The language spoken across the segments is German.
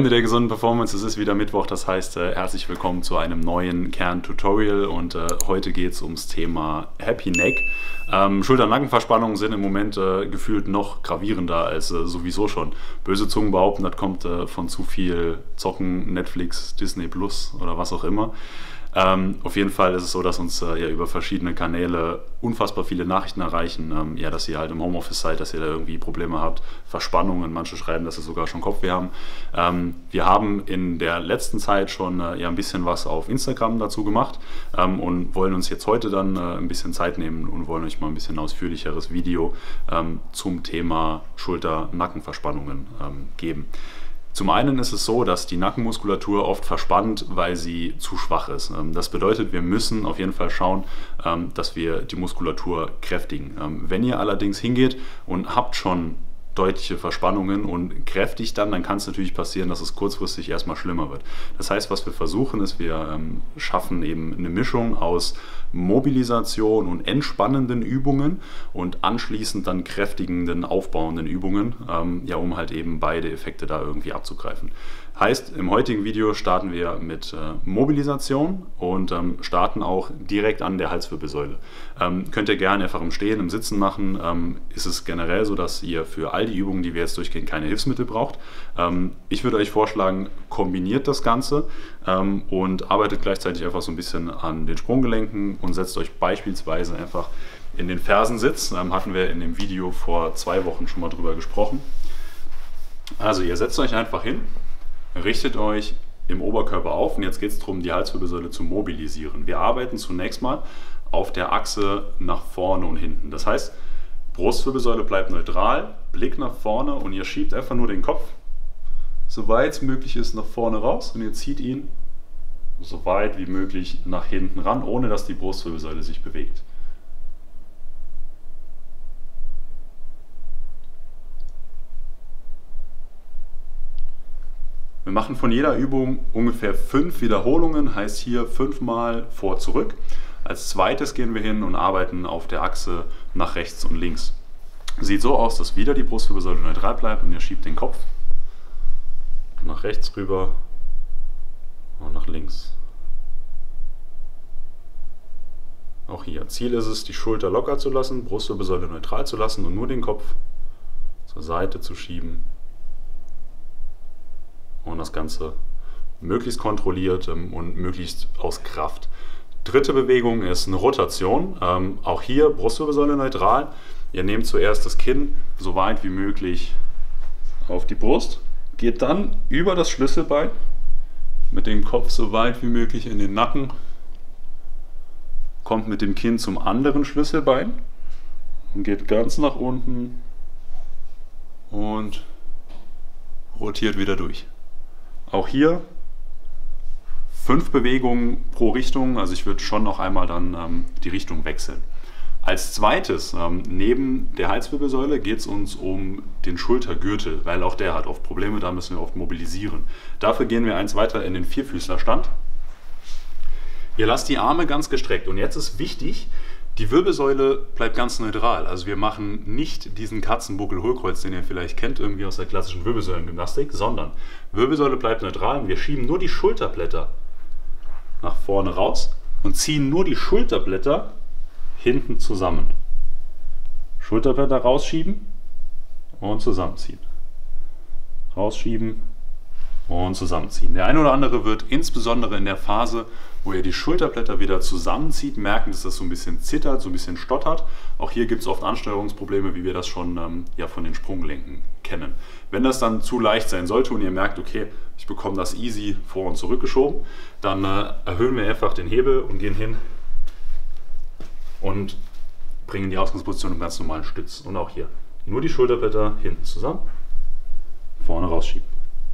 Freunde der gesunden Performance, es ist wieder Mittwoch, das heißt herzlich willkommen zu einem neuen Kern-Tutorial und heute geht es ums Thema Happy Neck. Schulter-Nackenverspannungen sind im Moment gefühlt noch gravierender als sowieso schon. Böse Zungen behaupten, das kommt von zu viel Zocken, Netflix, Disney Plus oder was auch immer. Auf jeden Fall ist es so, dass uns ja über verschiedene Kanäle unfassbar viele Nachrichten erreichen, ja, dass ihr halt im Homeoffice seid, dass ihr da irgendwie Probleme habt, Verspannungen, manche schreiben, dass sie sogar schon Kopfweh haben. Wir haben in der letzten Zeit schon ja, ein bisschen was auf Instagram dazu gemacht und wollen uns jetzt heute dann ein bisschen Zeit nehmen und wollen euch mal ein bisschen ausführlicheres Video zum Thema Schulter-Nackenverspannungen geben. Zum einen ist es so, dass die Nackenmuskulatur oft verspannt, weil sie zu schwach ist. Das bedeutet, wir müssen auf jeden Fall schauen, dass wir die Muskulatur kräftigen. Wenn ihr allerdings hingeht und habt schon deutliche Verspannungen und kräftig dann kann es natürlich passieren, dass es kurzfristig erstmal schlimmer wird. Das heißt, was wir versuchen ist, wir schaffen eben eine Mischung aus Mobilisation und entspannenden Übungen und anschließend dann kräftigenden, aufbauenden Übungen, ja, um halt eben beide Effekte da irgendwie abzugreifen. Heißt, im heutigen Video starten wir mit Mobilisation und starten auch direkt an der Halswirbelsäule. Könnt ihr gerne einfach im Stehen, im Sitzen machen. Ist es generell so, dass ihr für all die Übungen, die wir jetzt durchgehen, keine Hilfsmittel braucht. Ich würde euch vorschlagen, kombiniert das Ganze und arbeitet gleichzeitig einfach so ein bisschen an den Sprunggelenken und setzt euch beispielsweise einfach in den Fersensitz. Hatten wir in dem Video vor 2 Wochen schon mal drüber gesprochen. Also ihr setzt euch einfach hin. Richtet euch im Oberkörper auf und jetzt geht es darum, die Halswirbelsäule zu mobilisieren. Wir arbeiten zunächst mal auf der Achse nach vorne und hinten. Das heißt, Brustwirbelsäule bleibt neutral, Blick nach vorne und ihr schiebt einfach nur den Kopf, soweit es möglich ist, nach vorne raus und ihr zieht ihn so weit wie möglich nach hinten ran, ohne dass die Brustwirbelsäule sich bewegt. Wir machen von jeder Übung ungefähr 5 Wiederholungen, heißt hier 5-mal vor, zurück. Als zweites gehen wir hin und arbeiten auf der Achse nach rechts und links. Sieht so aus, dass wieder die Brustwirbelsäule neutral bleibt und ihr schiebt den Kopf nach rechts rüber und nach links. Auch hier. Ziel ist es, die Schulter locker zu lassen, Brustwirbelsäule neutral zu lassen und nur den Kopf zur Seite zu schieben. Und das Ganze möglichst kontrolliert und möglichst aus Kraft. Dritte Bewegung ist eine Rotation. Auch hier Brustwirbelsäule neutral. Ihr nehmt zuerst das Kinn so weit wie möglich auf die Brust. Geht dann über das Schlüsselbein mit dem Kopf so weit wie möglich in den Nacken. Kommt mit dem Kinn zum anderen Schlüsselbein und geht ganz nach unten und rotiert wieder durch. Auch hier 5 Bewegungen pro Richtung, also ich würde schon noch einmal dann die Richtung wechseln. Als zweites, neben der Halswirbelsäule geht es uns um den Schultergürtel, weil auch der hat oft Probleme, da müssen wir oft mobilisieren. Dafür gehen wir eins weiter in den Vierfüßlerstand. Ihr lasst die Arme ganz gestreckt und jetzt ist wichtig, die Wirbelsäule bleibt ganz neutral, also wir machen nicht diesen Katzenbuckel-Hohlkreuz, den ihr vielleicht kennt, irgendwie aus der klassischen Wirbelsäulengymnastik, sondern Wirbelsäule bleibt neutral und wir schieben nur die Schulterblätter nach vorne raus und ziehen nur die Schulterblätter hinten zusammen. Schulterblätter rausschieben und zusammenziehen. Rausschieben und zusammenziehen. Der eine oder andere wird insbesondere in der Phase, wo ihr die Schulterblätter wieder zusammenzieht, merken, dass das so ein bisschen zittert, so ein bisschen stottert. Auch hier gibt es oft Ansteuerungsprobleme, wie wir das schon ja, von den Sprunggelenken kennen. Wenn das dann zu leicht sein sollte und ihr merkt, okay, ich bekomme das easy vor und zurück geschoben, dann erhöhen wir einfach den Hebel und gehen hin und bringen die Ausgangsposition im ganz normalen Stütz. Und auch hier nur die Schulterblätter hinten zusammen, vorne rausschieben.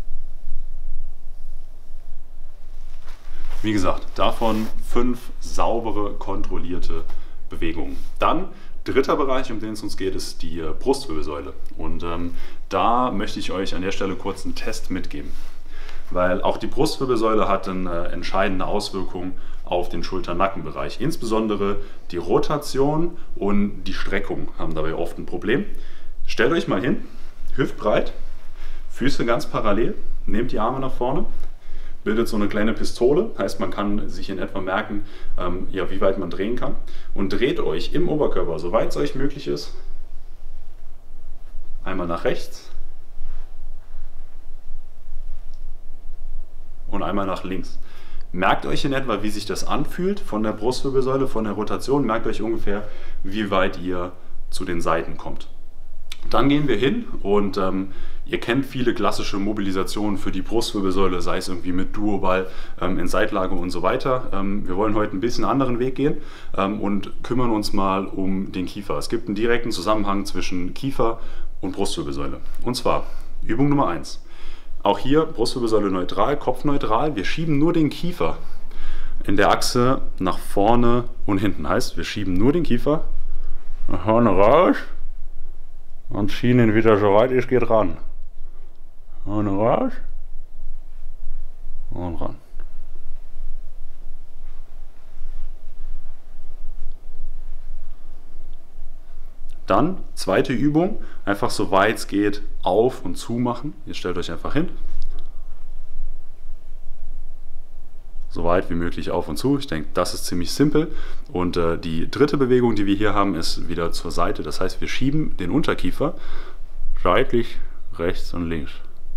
Wie gesagt, davon 5 saubere, kontrollierte Bewegungen. Dann, dritter Bereich, um den es uns geht, ist die Brustwirbelsäule. Und da möchte ich euch an der Stelle kurz einen Test mitgeben. Weil auch die Brustwirbelsäule hat eine entscheidende Auswirkung auf den Schulter-Nackenbereich. Insbesondere die Rotation und die Streckung haben dabei oft ein Problem. Stellt euch mal hin, hüftbreit, Füße ganz parallel, nehmt die Arme nach vorne, bildet so eine kleine Pistole, heißt man kann sich in etwa merken, ja, wie weit man drehen kann, und dreht euch im Oberkörper, soweit es euch möglich ist, einmal nach rechts und einmal nach links. Merkt euch in etwa, wie sich das anfühlt von der Brustwirbelsäule, von der Rotation. Merkt euch ungefähr, wie weit ihr zu den Seiten kommt. Dann gehen wir hin und ihr kennt viele klassische Mobilisationen für die Brustwirbelsäule, sei es irgendwie mit Duoball, in Seitlage und so weiter. Wir wollen heute ein bisschen anderen Weg gehen und kümmern uns mal um den Kiefer. Es gibt einen direkten Zusammenhang zwischen Kiefer und Brustwirbelsäule. Und zwar Übung Nummer 1. Auch hier Brustwirbelsäule neutral, Kopf neutral. Wir schieben nur den Kiefer in der Achse nach vorne und hinten. Heißt, wir schieben nur den Kiefer nach vorne raus und ziehen ihn wieder so weit es geht ran. Vorne raus und ran. Dann, zweite Übung, einfach so weit es geht auf und zu machen. Ihr stellt euch einfach hin. So weit wie möglich auf und zu. Ich denke, das ist ziemlich simpel. Und die dritte Bewegung, die wir hier haben, ist wieder zur Seite. Das heißt, wir schieben den Unterkiefer seitlich rechts und links.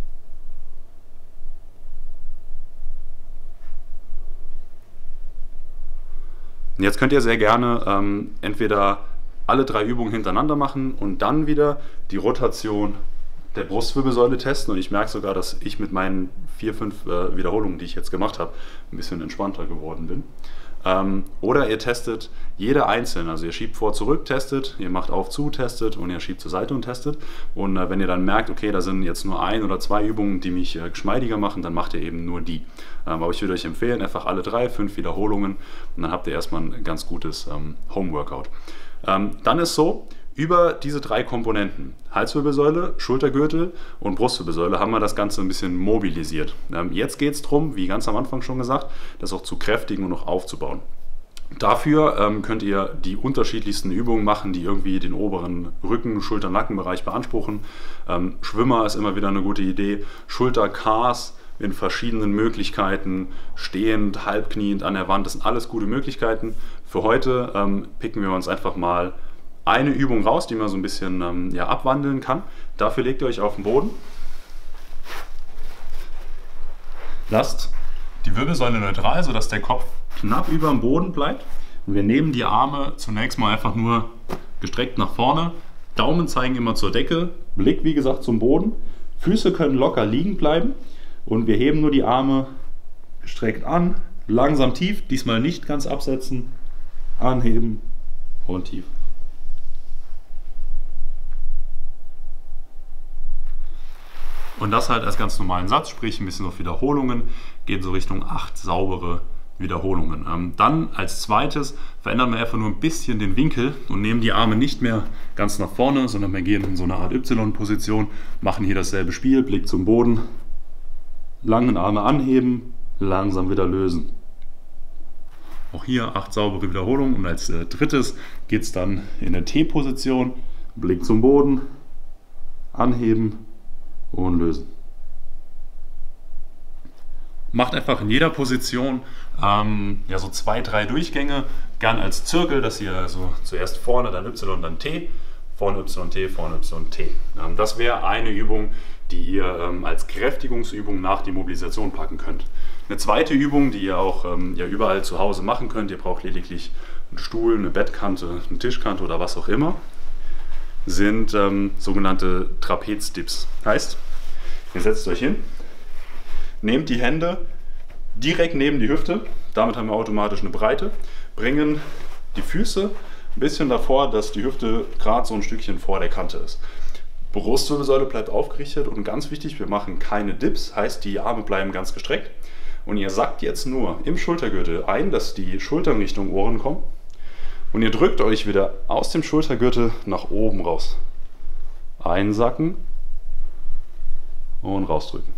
Und jetzt könnt ihr sehr gerne entweder alle 3 Übungen hintereinander machen und dann wieder die Rotation der Brustwirbelsäule testen. Und ich merke sogar, dass ich mit meinen 4, 5 Wiederholungen, die ich jetzt gemacht habe, ein bisschen entspannter geworden bin. Oder ihr testet jede einzeln. Also ihr schiebt vor, zurück, testet, ihr macht auf, zu, testet und ihr schiebt zur Seite und testet. Und wenn ihr dann merkt, okay, da sind jetzt nur 1 oder 2 Übungen, die mich geschmeidiger machen, dann macht ihr eben nur die. Aber ich würde euch empfehlen, einfach alle 3, 5 Wiederholungen und dann habt ihr erstmal ein ganz gutes Home-Workout. Dann ist so, über diese 3 Komponenten, Halswirbelsäule, Schultergürtel und Brustwirbelsäule, haben wir das Ganze ein bisschen mobilisiert. Jetzt geht es darum, wie ganz am Anfang schon gesagt, das auch zu kräftigen und noch aufzubauen. Dafür könnt ihr die unterschiedlichsten Übungen machen, die irgendwie den oberen Rücken-, Schulter-Nackenbereich beanspruchen. Schwimmer ist immer wieder eine gute Idee. Schulter-Cars in verschiedenen Möglichkeiten, stehend, halbkniend, an der Wand, das sind alles gute Möglichkeiten. Für heute picken wir uns einfach mal eine Übung raus, die man so ein bisschen ja, abwandeln kann. Dafür legt ihr euch auf den Boden. Lasst die Wirbelsäule neutral, sodass der Kopf knapp über dem Boden bleibt. Und wir nehmen die Arme zunächst mal einfach nur gestreckt nach vorne. Daumen zeigen immer zur Decke, Blick wie gesagt zum Boden. Füße können locker liegen bleiben. Und wir heben nur die Arme gestreckt an, langsam tief, diesmal nicht ganz absetzen, anheben und tief. Und das halt als ganz normalen Satz, sprich ein bisschen auf Wiederholungen, geht so Richtung 8 saubere Wiederholungen. Dann als zweites verändern wir einfach nur ein bisschen den Winkel und nehmen die Arme nicht mehr ganz nach vorne, sondern wir gehen in so eine Art Y-Position, machen hier dasselbe Spiel, Blick zum Boden. Langen Arme anheben, langsam wieder lösen. Auch hier 8 saubere Wiederholungen und als drittes geht es dann in eine T-Position, Blick zum Boden, anheben und lösen. Macht einfach in jeder Position ja, so 2, 3 Durchgänge, gern als Zirkel, dass ihr also zuerst vorne, dann Y, dann T, vorne Y, T, vorne Y, T. Das wäre eine Übung, die ihr als Kräftigungsübung nach die Mobilisation packen könnt. Eine zweite Übung, die ihr auch ja, überall zu Hause machen könnt, ihr braucht lediglich einen Stuhl, eine Bettkante, eine Tischkante oder was auch immer, sind sogenannte Trapezdips. Heißt, ihr setzt euch hin, nehmt die Hände direkt neben die Hüfte, damit haben wir automatisch eine Breite, bringen die Füße ein bisschen davor, dass die Hüfte gerade so ein Stückchen vor der Kante ist. Brustwirbelsäule bleibt aufgerichtet und ganz wichtig, wir machen keine Dips, heißt die Arme bleiben ganz gestreckt. Und ihr sackt jetzt nur im Schultergürtel ein, dass die Schultern Richtung Ohren kommen. Und ihr drückt euch wieder aus dem Schultergürtel nach oben raus. Einsacken und rausdrücken.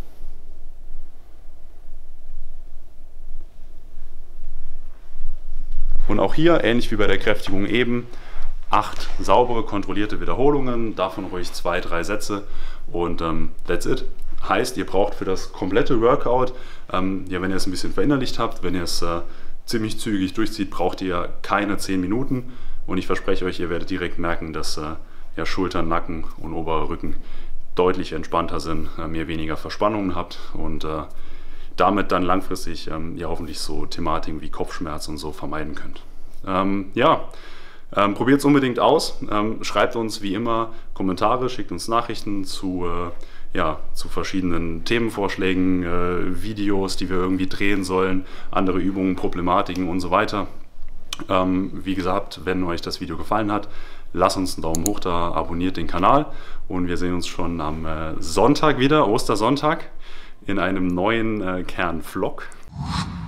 Und auch hier, ähnlich wie bei der Kräftigung eben, 8 saubere, kontrollierte Wiederholungen, davon ruhig 2, 3 Sätze und that's it. Heißt, ihr braucht für das komplette Workout, wenn ihr es ein bisschen verinnerlicht habt, wenn ihr es ziemlich zügig durchzieht, braucht ihr keine 10 Minuten. Und ich verspreche euch, ihr werdet direkt merken, dass Schultern, Nacken und oberer Rücken deutlich entspannter sind, ihr weniger Verspannungen habt und damit dann langfristig hoffentlich so Thematiken wie Kopfschmerz und so vermeiden könnt. Probiert es unbedingt aus. Schreibt uns wie immer Kommentare, schickt uns Nachrichten zu verschiedenen Themenvorschlägen, Videos, die wir irgendwie drehen sollen, andere Übungen, Problematiken und so weiter. Wie gesagt, wenn euch das Video gefallen hat, lasst uns einen Daumen hoch da, abonniert den Kanal und wir sehen uns schon am Sonntag wieder, Ostersonntag, in einem neuen Kern-Vlog.